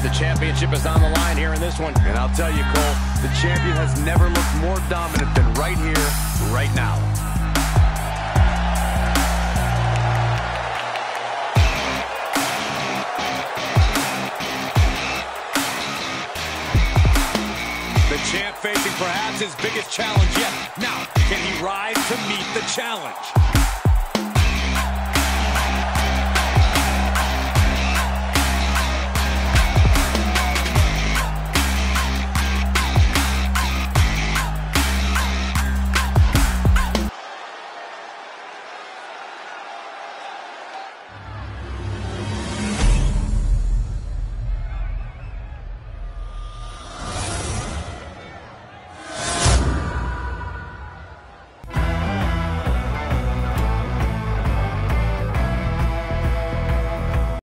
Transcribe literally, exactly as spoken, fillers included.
The championship is on the line here in this one. And I'll tell you, Cole, the champion has never looked more dominant than right here, right now. The champ facing perhaps his biggest challenge yet. Now, can he rise to meet the challenge?